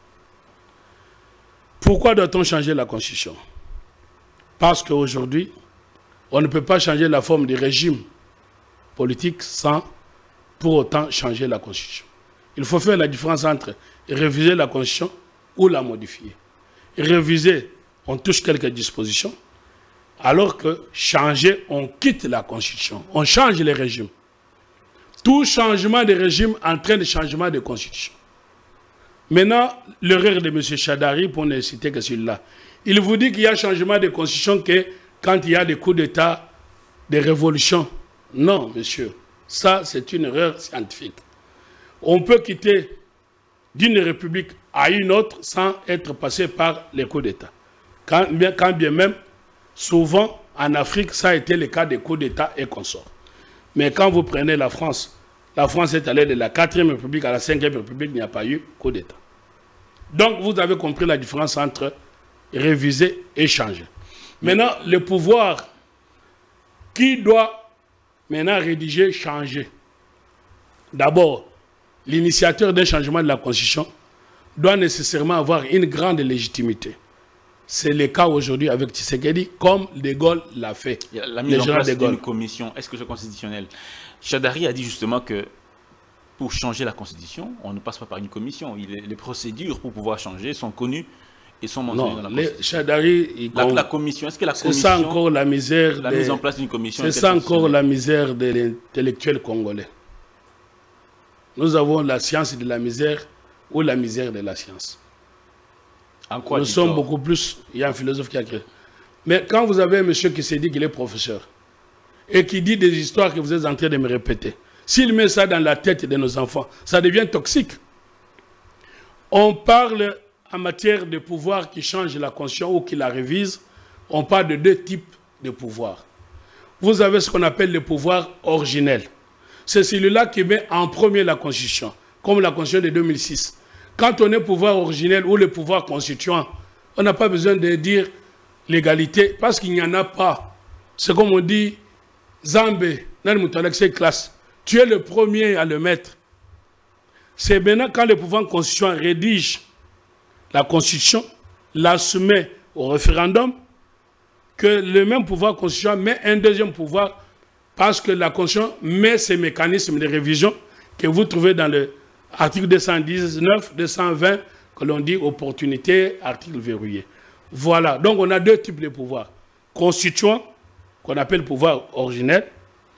[SPEAKER 2] Pourquoi doit-on changer la constitution? Parce qu'aujourd'hui, on ne peut pas changer la forme du régime politique sans pour autant changer la constitution. Il faut faire la différence entre réviser la constitution ou la modifier. Réviser, on touche quelques dispositions, alors que changer, on quitte la constitution, on change les régimes. Tout changement de régime entraîne le changement de constitution. Maintenant, l'erreur de M. Chadari, pour ne citer que celui-là, il vous dit qu'il y a changement de constitution que quand il y a des coups d'État, des révolutions. Non, monsieur, ça c'est une erreur scientifique. On peut quitter d'une république à une autre sans être passé par les coups d'État. Quand bien même, souvent en Afrique, ça a été le cas des coups d'État et consorts. Mais quand vous prenez la France est allée de la 4e République à la 5e République, il n'y a pas eu coup d'État. Donc vous avez compris la différence entre réviser et changer. Maintenant, le pouvoir qui doit maintenant rédiger, changer. D'abord, l'initiateur d'un changement de la Constitution doit nécessairement avoir une grande légitimité. C'est le cas aujourd'hui avec Tshisekedi, comme De Gaulle l'a fait.
[SPEAKER 1] La mise en place d'une commission, est-ce que c'est constitutionnel? Chadari a dit justement que pour changer la Constitution, on ne passe pas par une commission. Les procédures pour pouvoir changer sont connues et sont mentionnées dans la Constitution.
[SPEAKER 2] Chadari,
[SPEAKER 1] la commission, est-ce que la commission...
[SPEAKER 2] C'est ça encore la misère...
[SPEAKER 1] La mise en place d'une commission...
[SPEAKER 2] C'est ça encore la misère de l'intellectuel congolais. Nous avons la science de la misère ou la misère de la science.
[SPEAKER 1] En quoi
[SPEAKER 2] nous sommes beaucoup plus... Il y a un philosophe qui a créé. Mais quand vous avez un monsieur qui s'est dit qu'il est professeur et qui dit des histoires que vous êtes en train de me répéter, s'il met ça dans la tête de nos enfants, ça devient toxique. On parle en matière de pouvoir qui change la Constitution ou qui la révise, on parle de deux types de pouvoirs. Vous avez ce qu'on appelle le pouvoir originel. C'est celui-là qui met en premier la Constitution, comme la Constitution de 2006. Quand on est pouvoir originel ou le pouvoir constituant, on n'a pas besoin de dire l'égalité, parce qu'il n'y en a pas. C'est comme on dit, Zambé, classe. Tu es le premier à le mettre. C'est maintenant quand le pouvoir constituant rédige la Constitution, la soumet au référendum, que le même pouvoir constituant met un deuxième pouvoir, parce que la Constitution met ces mécanismes de révision que vous trouvez dans l'article 219, 220, que l'on dit opportunité, article verrouillé. Voilà, donc on a deux types de pouvoirs. Constituant, qu'on appelle pouvoir ordinaire,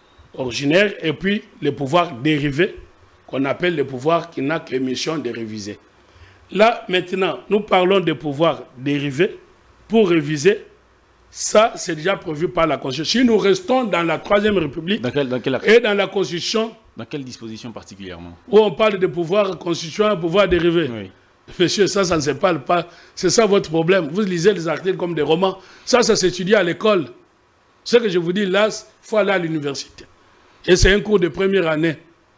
[SPEAKER 2] et puis le pouvoir dérivé, qu'on appelle le pouvoir qui n'a que mission de réviser. Là, maintenant, nous parlons de pouvoir dérivé pour réviser. Ça, c'est déjà prévu par la Constitution. Si nous restons dans la 3e République et dans la Constitution...
[SPEAKER 1] Dans quelle disposition particulièrement?
[SPEAKER 2] Où on parle de pouvoir constituant et pouvoir dérivé. Oui. Monsieur, ça ne se parle pas. C'est ça votre problème. Vous lisez les articles comme des romans. Ça s'étudie à l'école. Ce que je vous dis là, il faut aller à l'université. Et c'est un cours de première année.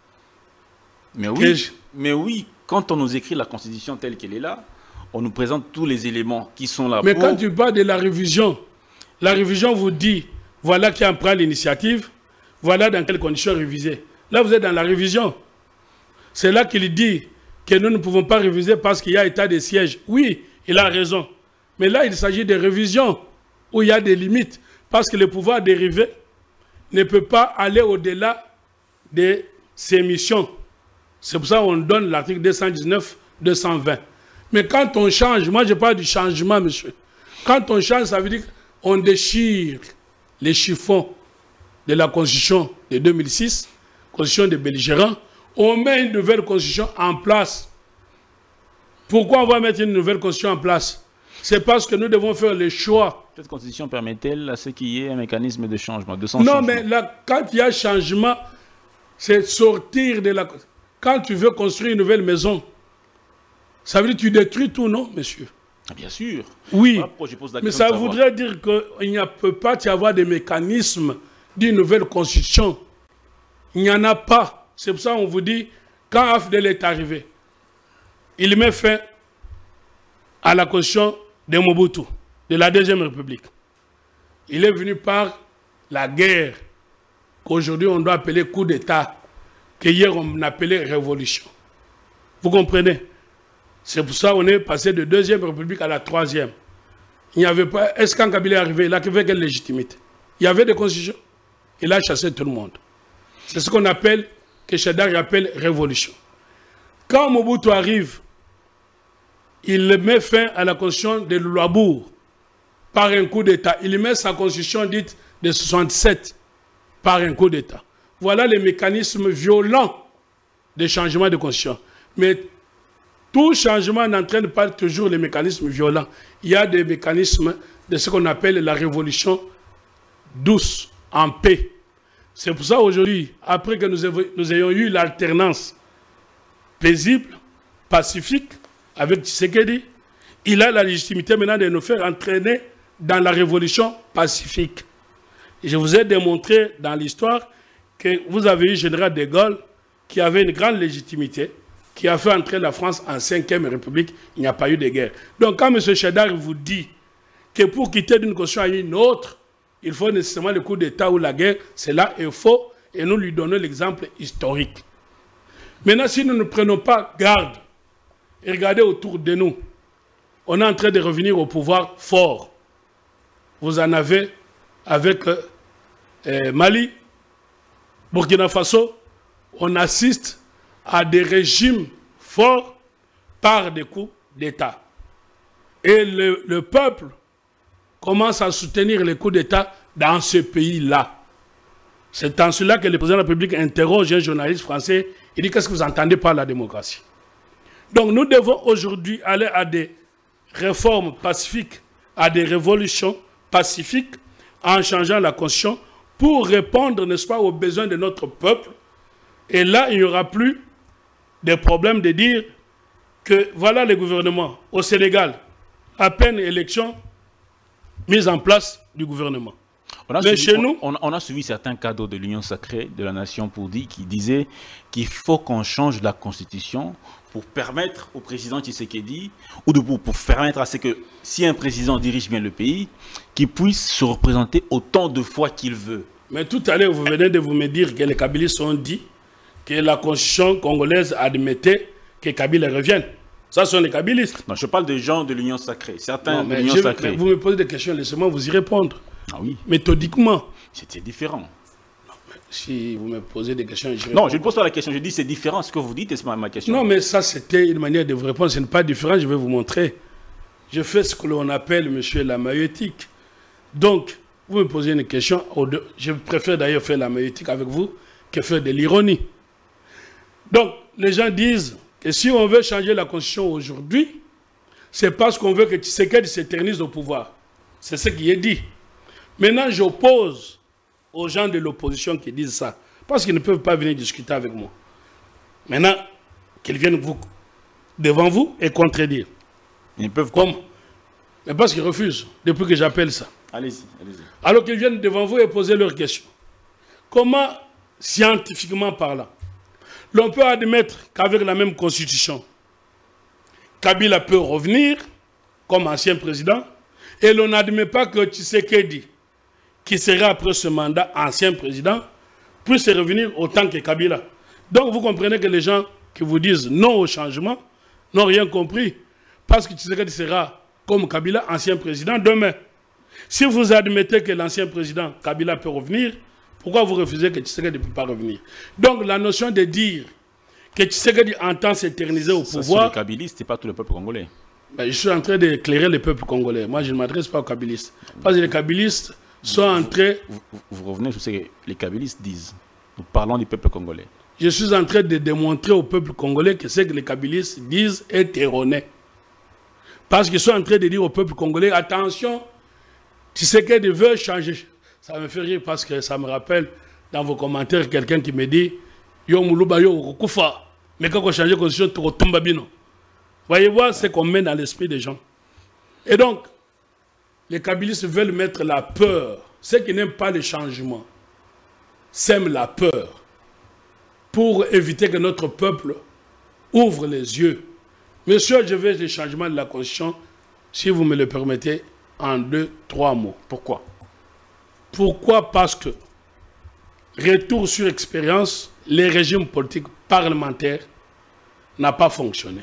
[SPEAKER 1] Mais oui, quand on nous écrit la Constitution telle qu'elle est là, on nous présente tous les éléments qui sont là.
[SPEAKER 2] Mais quand tu parles de la révision vous dit, voilà qui en prend l'initiative, voilà dans quelles conditions réviser. Là, vous êtes dans la révision. C'est là qu'il dit que nous ne pouvons pas réviser parce qu'il y a état de siège. Oui, il a raison. Mais là, il s'agit de révision où il y a des limites. Parce que le pouvoir dérivé ne peut pas aller au-delà de ses missions. C'est pour ça qu'on donne l'article 219, 220. Mais quand on change, moi je parle du changement, monsieur. Quand on change, ça veut dire qu'on déchire les chiffons de la Constitution de 2006, Constitution des belligérants, on met une nouvelle Constitution en place. Pourquoi on va mettre une nouvelle Constitution en place? C'est parce que nous devons faire le choix.
[SPEAKER 1] Cette Constitution permet-elle à ce qu'il y ait un mécanisme de changement, de son changement?
[SPEAKER 2] Non, mais là, quand il y a changement, c'est sortir de la... Quand tu veux construire une nouvelle maison, ça veut dire que tu détruis tout, non, monsieur?
[SPEAKER 1] Ah, bien sûr.
[SPEAKER 2] Oui,
[SPEAKER 1] voilà je pose la
[SPEAKER 2] mais
[SPEAKER 1] question
[SPEAKER 2] ça voudrait dire qu'il ne peut pas y avoir des mécanismes d'une nouvelle constitution. Il n'y en a pas. C'est pour ça qu'on vous dit, quand Afdel est arrivé, il met fin à la constitution de Mobutu, de la Deuxième République. Il est venu par la guerre, qu'aujourd'hui on doit appeler coup d'État, qu'hier on appelait révolution. Vous comprenez? C'est pour ça qu'on est passé de Deuxième République à la Troisième. Il n'y avait pas... Est-ce quand Kabila est arrivé, il a fait quelle légitimité? Il y avait des constitutions. Il a chassé tout le monde. C'est ce qu'on appelle, que Chedar appelle révolution. Quand Mobutu arrive, il met fin à la constitution de Louabourg par un coup d'État. Il met sa constitution dite de 67 par un coup d'État. Voilà les mécanismes violents de changement de constitution. Mais tout changement n'entraîne pas toujours les mécanismes violents. Il y a des mécanismes de ce qu'on appelle la révolution douce, en paix. C'est pour ça aujourd'hui, après que nous ayons eu l'alternance paisible, pacifique, avec Tshisekedi, il a la légitimité maintenant de nous faire entraîner dans la révolution pacifique. Et je vous ai démontré dans l'histoire que vous avez eu le général de Gaulle qui avait une grande légitimité, qui a fait entrer la France en 5e République, il n'y a pas eu de guerre. Donc quand M. Chedar vous dit que pour quitter d'une constitution à une autre, il faut nécessairement le coup d'État ou la guerre, c'est là il faut, et nous lui donnons l'exemple historique. Maintenant, si nous ne prenons pas garde, et regardez autour de nous, on est en train de revenir au pouvoir fort. Vous en avez avec Mali, Burkina Faso, on assiste à des régimes forts par des coups d'État. Et le peuple commence à soutenir les coups d'État dans ce pays-là. C'est en cela que le président de la République interroge un journaliste français. Il dit, qu'est-ce que vous entendez par la démocratie? Donc nous devons aujourd'hui aller à des réformes pacifiques, à des révolutions pacifiques, en changeant la constitution pour répondre, n'est-ce pas, aux besoins de notre peuple. Et là, il n'y aura plus de problème de dire que voilà le gouvernement au Sénégal, à peine élection, mise en place du gouvernement. Mais chez nous,
[SPEAKER 1] on a suivi certains cadres de l'Union sacrée de la nation qui disaient qu'il faut qu'on change la constitution pour permettre au président Tshisekedi, ou pour permettre à ce que, si un président dirige bien le pays, qu'il puisse se représenter autant de fois qu'il veut.
[SPEAKER 2] Mais tout à l'heure, vous venez de me dire que les Kabylistes ont dit que la constitution congolaise admettait que Kabila revienne. Ça sont les Kabylistes.
[SPEAKER 1] Non, je parle des gens de l'Union sacrée. Certains de
[SPEAKER 2] l'Union sacrée. Vous me posez des questions, laissez-moi vous y répondre.
[SPEAKER 1] Ah oui.
[SPEAKER 2] Méthodiquement.
[SPEAKER 1] C'était différent.
[SPEAKER 2] Non, si vous me posez des questions, je
[SPEAKER 1] non, je ne pose pas la question. Je dis c'est différent. Ce que vous dites, c'est ma question.
[SPEAKER 2] Non, mais ça, c'était une manière de vous répondre. Ce n'est pas différent. Je vais vous montrer. Je fais ce que l'on appelle, monsieur, la maïeutique. Donc, vous me posez une question. Je préfère d'ailleurs faire la maïeutique avec vous que faire de l'ironie. Donc, les gens disent que si on veut changer la constitution aujourd'hui, c'est parce qu'on veut que Tshisekedi s'éternise au pouvoir. C'est ce qui est dit. Maintenant, j'oppose aux gens de l'opposition qui disent ça, parce qu'ils ne peuvent pas venir discuter avec moi. Maintenant, qu'ils viennent devant vous et contredire.
[SPEAKER 1] Ils ne peuvent
[SPEAKER 2] comment? Mais parce qu'ils refusent, depuis que j'appelle ça.
[SPEAKER 1] Allez-y, allez-y.
[SPEAKER 2] Alors qu'ils viennent devant vous et poser leurs questions. Comment, scientifiquement parlant, l'on peut admettre qu'avec la même constitution, Kabila peut revenir comme ancien président, et l'on n'admet pas que Tshisekedi, qui sera après ce mandat ancien président, puisse revenir autant que Kabila. Donc vous comprenez que les gens qui vous disent non au changement n'ont rien compris, parce que Tshisekedi sera comme Kabila ancien président demain. Si vous admettez que l'ancien président Kabila peut revenir, pourquoi vous refusez que Tshisekedi ne peut pas revenir? Donc la notion de dire que Tshisekedi entend s'éterniser au pouvoir.
[SPEAKER 1] Les kabylistes, ce n'est pas tout le peuple congolais.
[SPEAKER 2] Ben, je suis en train d'éclairer le peuple congolais. Moi, je ne m'adresse pas aux kabylistes. Parce que les kabylistes sont en train...
[SPEAKER 1] Vous revenez sur ce que les kabylistes disent. Nous parlons du peuple congolais.
[SPEAKER 2] Je suis en train de démontrer au peuple congolais que ce que les kabylistes disent est erroné. Parce qu'ils sont en train de dire au peuple congolais, attention, Tshisekedi veut changer. Ça me fait rire parce que ça me rappelle dans vos commentaires quelqu'un qui me dit, yo muluba yo kufa, mais quand on change de constitution, tu retombes bino. Voyez voir ce qu'on met dans l'esprit des gens. Et donc, les kabylistes veulent mettre la peur. Ceux qui n'aiment pas les changements sèment la peur pour éviter que notre peuple ouvre les yeux. Monsieur, je vais les changements de la Constitution, si vous me le permettez, en 2, 3 mots.
[SPEAKER 1] Pourquoi?
[SPEAKER 2] Pourquoi? Parce que, retour sur expérience, les régimes politiques parlementaires n'ont pas fonctionné.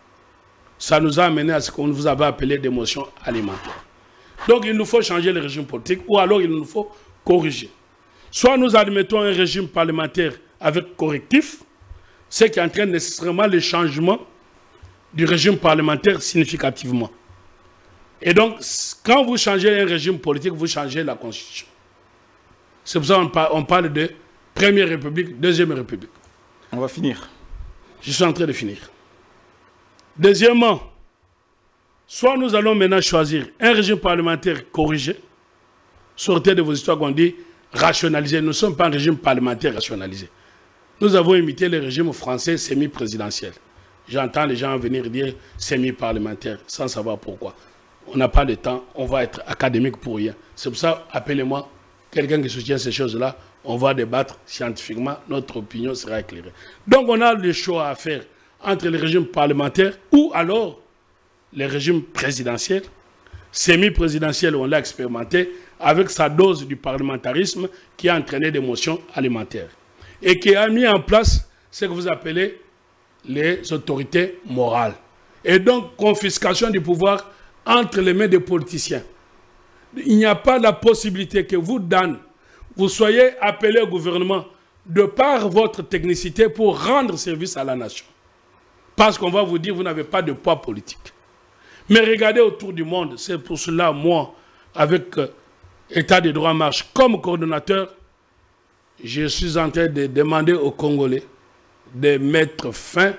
[SPEAKER 2] Ça nous a amené à ce qu'on vous avait appelé des motions alimentaires. Donc il nous faut changer le régime politique ou alors il nous faut corriger. Soit nous admettons un régime parlementaire avec correctif, ce qui entraîne nécessairement le changement du régime parlementaire significativement. Et donc, quand vous changez un régime politique, vous changez la Constitution. C'est pour ça qu'on parle de Première République, Deuxième République.
[SPEAKER 1] On va finir.
[SPEAKER 2] Je suis en train de finir. Deuxièmement, soit nous allons maintenant choisir un régime parlementaire corrigé. Sortez de vos histoires qu'on dit rationalisé. Nous ne sommes pas un régime parlementaire rationalisé. Nous avons imité le régime français semi-présidentiel. J'entends les gens venir dire semi-parlementaire sans savoir pourquoi. On n'a pas le temps, on va être académique pour rien. C'est pour ça, appelez-moi quelqu'un qui soutient ces choses-là. On va débattre scientifiquement, notre opinion sera éclairée. Donc on a le choix à faire entre le régime parlementaire ou alors le régime présidentiel. Semi-présidentiel, on l'a expérimenté avec sa dose du parlementarisme qui a entraîné des motions alimentaires. Et qui a mis en place ce que vous appelez les autorités morales. Et donc, confiscation du pouvoir entre les mains des politiciens. Il n'y a pas la possibilité que vous, Dan, vous soyez appelé au gouvernement de par votre technicité pour rendre service à la nation. Parce qu'on va vous dire que vous n'avez pas de poids politique. Mais regardez autour du monde, c'est pour cela, moi, avec État des droits en marche, comme coordonnateur, je suis en train de demander aux Congolais de mettre fin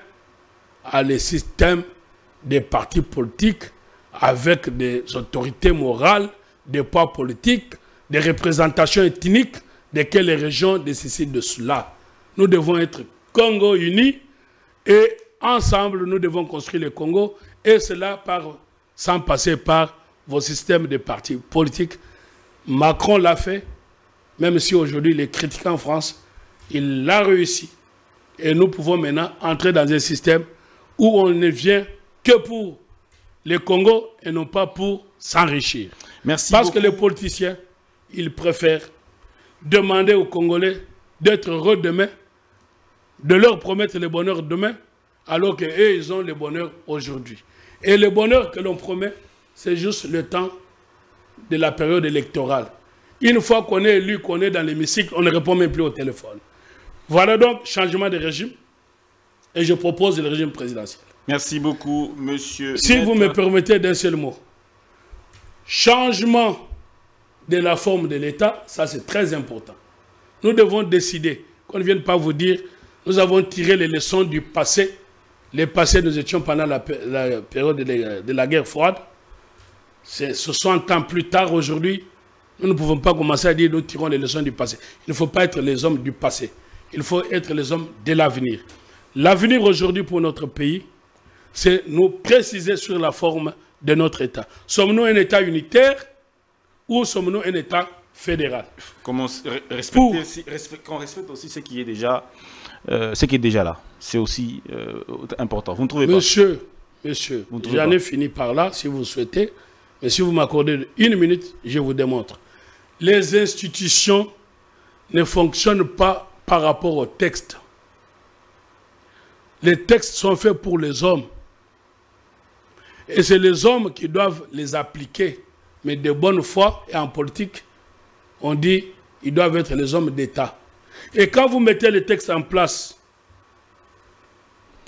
[SPEAKER 2] à les systèmes des partis politiques avec des autorités morales, des poids politiques, des représentations ethniques, desquelles les régions nécessitent de cela. Nous devons être Congo unis et ensemble, nous devons construire le Congo et cela sans passer par vos systèmes de partis politiques. Macron l'a fait, même si aujourd'hui les critiques en France, il l'a réussi. Et nous pouvons maintenant entrer dans un système où on ne vient que pour le Congo et non pas pour s'enrichir.
[SPEAKER 1] Merci
[SPEAKER 2] Parce
[SPEAKER 1] beaucoup.
[SPEAKER 2] que les politiciens, ils préfèrent demander aux Congolais d'être heureux demain, de leur promettre le bonheur demain, alors qu'eux, ils ont le bonheur aujourd'hui. Et le bonheur que l'on promet, c'est juste le temps de la période électorale. Une fois qu'on est élu, qu'on est dans l'hémicycle, on ne répond même plus au téléphone. Voilà donc changement de régime. Et je propose le régime présidentiel.
[SPEAKER 1] Merci beaucoup, monsieur.
[SPEAKER 2] Si vous me permettez d'un seul mot. Changement de la forme de l'État, ça c'est très important. Nous devons décider, qu'on ne vienne pas vous dire, nous avons tiré les leçons du passé. Le passé, nous étions pendant la période de la guerre froide. C'est 60 ans plus tard aujourd'hui. Nous ne pouvons pas commencer à dire nous tirons les leçons du passé. Il ne faut pas être les hommes du passé. Il faut être les hommes de l'avenir. L'avenir aujourd'hui pour notre pays, c'est nous préciser sur la forme de notre État. Sommes-nous un État unitaire ou sommes-nous un État fédéral?
[SPEAKER 1] Qu'on respecte aussi ce qui est déjà, là. C'est aussi important. Vous ne trouvez pas?
[SPEAKER 2] Monsieur, j'en ai fini par là, si vous souhaitez. Mais si vous m'accordez 1 minute, je vous démontre. Les institutions ne fonctionnent pas par rapport au texte. Les textes sont faits pour les hommes. Et c'est les hommes qui doivent les appliquer. Mais de bonne foi, et en politique, on dit ils doivent être les hommes d'État. Et quand vous mettez les textes en place,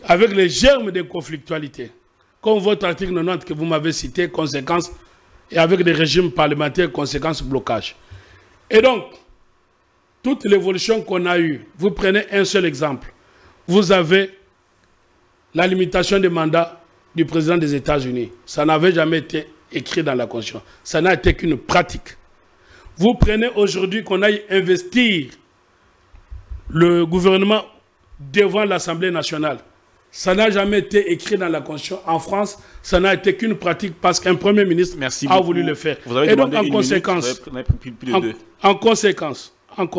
[SPEAKER 2] avec les germes de conflictualité, comme votre article 90 que vous m'avez cité, conséquences, et avec des régimes parlementaires, conséquences, blocage. Et donc, toute l'évolution qu'on a eue, vous prenez un seul exemple. Vous avez la limitation des mandats du président des États-Unis. Ça n'avait jamais été écrit dans la Constitution. Ça n'a été qu'une pratique. Vous prenez aujourd'hui qu'on aille investir le gouvernement devant l'Assemblée nationale. Ça n'a jamais été écrit dans la Constitution. En France, ça n'a été qu'une pratique parce qu'un Premier ministre a voulu le faire.
[SPEAKER 1] Vous avez demandé une minute, vous avez pris plus de deux.
[SPEAKER 2] En conséquence,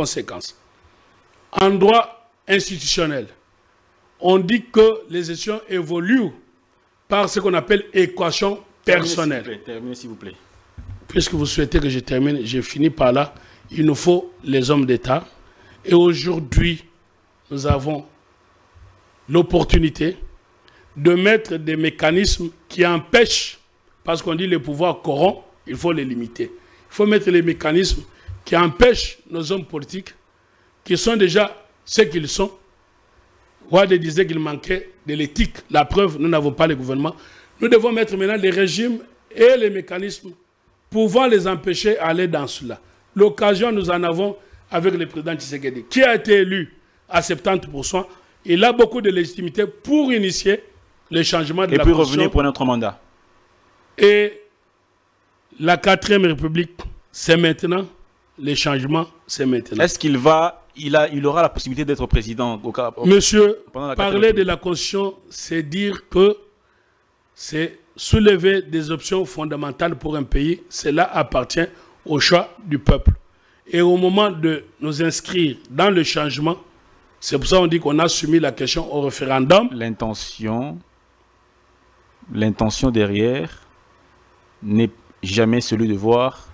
[SPEAKER 2] en droit institutionnel, on dit que les élections évoluent par ce qu'on appelle équation personnelle.
[SPEAKER 1] Terminez s'il vous plaît.
[SPEAKER 2] Puisque vous souhaitez que je termine, je finis par là. Il nous faut les hommes d'État. Et aujourd'hui, nous avons l'opportunité de mettre des mécanismes qui empêchent, parce qu'on dit les pouvoirs corrompent, il faut les limiter. Il faut mettre les mécanismes qui empêchent nos hommes politiques, qui sont déjà ce qu'ils sont. Wade disait qu'il manquait de l'éthique. La preuve, nous n'avons pas le gouvernement. Nous devons mettre maintenant les régimes et les mécanismes pouvant les empêcher d'aller dans cela. L'occasion, nous en avons avec le président Tshisekedi, qui a été élu à 70%. Il a beaucoup de légitimité pour initier les changements de la Constitution.
[SPEAKER 1] Et puis revenir pour notre mandat.
[SPEAKER 2] Et la 4e République, c'est maintenant. Les changements, c'est maintenant.
[SPEAKER 1] Est-ce qu'il va, il aura la possibilité d'être président au cas,
[SPEAKER 2] Monsieur, parler de la Constitution, c'est dire que c'est soulever des options fondamentales pour un pays. Cela appartient au choix du peuple. Et au moment de nous inscrire dans le changement, c'est pour ça qu'on dit qu'on a soumis la question au référendum.
[SPEAKER 1] L'intention derrière n'est jamais celui de voir.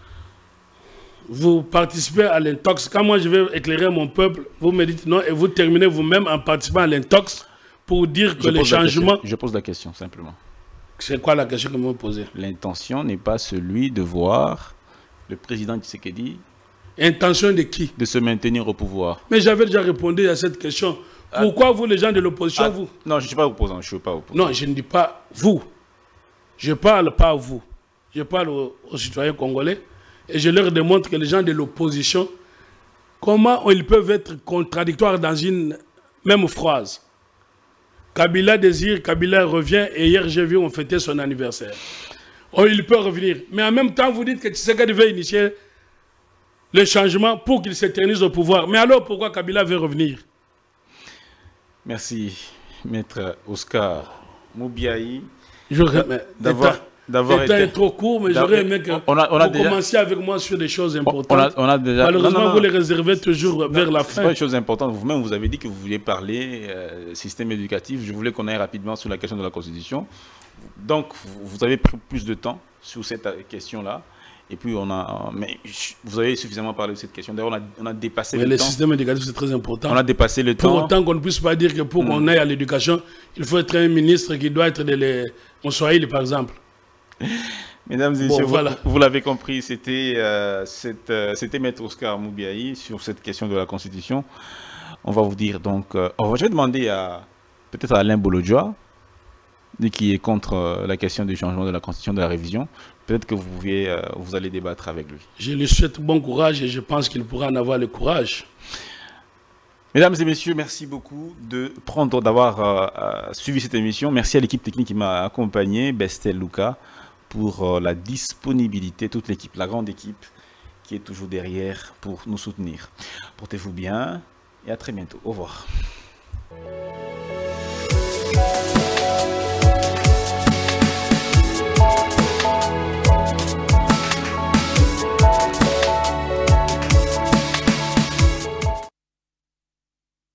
[SPEAKER 2] Vous participez à l'intox. Quand moi je vais éclairer mon peuple, vous me dites non et vous terminez vous-même en participant à l'intox pour dire que les changements...
[SPEAKER 1] Je pose la question simplement.
[SPEAKER 2] C'est quoi la question que vous me posez?
[SPEAKER 1] L'intention n'est pas celui de voir le président Tshisekedi...
[SPEAKER 2] Intention de qui?
[SPEAKER 1] De se maintenir au pouvoir.
[SPEAKER 2] Mais j'avais déjà répondu à cette question. Pourquoi vous, les gens de l'opposition, vous?
[SPEAKER 1] Non, je ne suis pas opposant, je suis pas opposant.
[SPEAKER 2] Non, je ne dis pas vous. Je ne parle pas à vous. Je parle aux citoyens congolais et je leur démontre que les gens de l'opposition, comment ils peuvent être contradictoires dans une même phrase. Kabila désire, Kabila revient et hier j'ai vu on fêtait son anniversaire. Oh, il peut revenir. Mais en même temps, vous dites que Tshisekedi veut initier le changement pour qu'il s'éternise au pouvoir. Mais alors, pourquoi Kabila veut revenir?
[SPEAKER 1] Merci, Maître Oscar Moubiaï,
[SPEAKER 2] d'avoir été... Le temps est trop court, mais j'aurais aimé que vous commenciez avec moi sur des choses importantes. Malheureusement, vous les réservez toujours vers la fin.
[SPEAKER 1] Ce n'est pas une chose importante. Vous-même, vous avez dit que vous vouliez parler système éducatif. Je voulais qu'on aille rapidement sur la question de la Constitution. Donc, vous avez pris plus de temps sur cette question-là. Et puis, mais vous avez suffisamment parlé de cette question. D'ailleurs, on a dépassé le temps.
[SPEAKER 2] Mais le système éducatif, c'est très important.
[SPEAKER 1] On a dépassé le temps.
[SPEAKER 2] Pour autant qu'on ne puisse pas dire que pour qu'on aille à l'éducation, il faut être un ministre qui doit être en Swahili, par exemple.
[SPEAKER 1] Mesdames et messieurs, vous l'avez compris, c'était Maître Oscar Moubiaï sur cette question de la Constitution. On va vous dire donc... je vais demander peut-être à Alain Bolodjoa, qui est contre la question du changement de la Constitution, de la révision. Peut-être que vous allez débattre avec lui.
[SPEAKER 2] Je lui souhaite bon courage et je pense qu'il pourra en avoir le courage.
[SPEAKER 1] Mesdames et messieurs, merci beaucoup d'avoir suivi cette émission. Merci à l'équipe technique qui m'a accompagné, Bestel Luca, pour la disponibilité, toute l'équipe, la grande équipe qui est toujours derrière pour nous soutenir. Portez-vous bien et à très bientôt. Au revoir.